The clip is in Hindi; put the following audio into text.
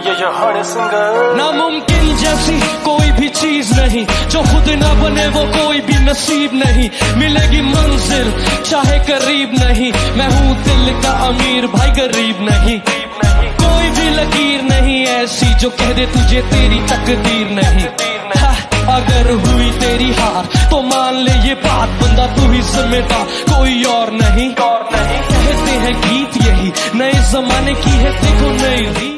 नामुमकिन जैसी कोई भी चीज नहीं, जो खुद ना बने वो कोई भी नसीब नहीं। मिलेगी मंजिल चाहे करीब नहीं, मैं हूँ दिल का अमीर भाई गरीब नहीं। कोई भी लकीर नहीं ऐसी जो कह दे तुझे तेरी तकदीर नहीं। अगर हुई तेरी हार तो मान ले ये बात, बंदा तू ही जिम्मेदार कोई और नहीं। कहते हैं गीत यही नए जमाने की है, देखो नई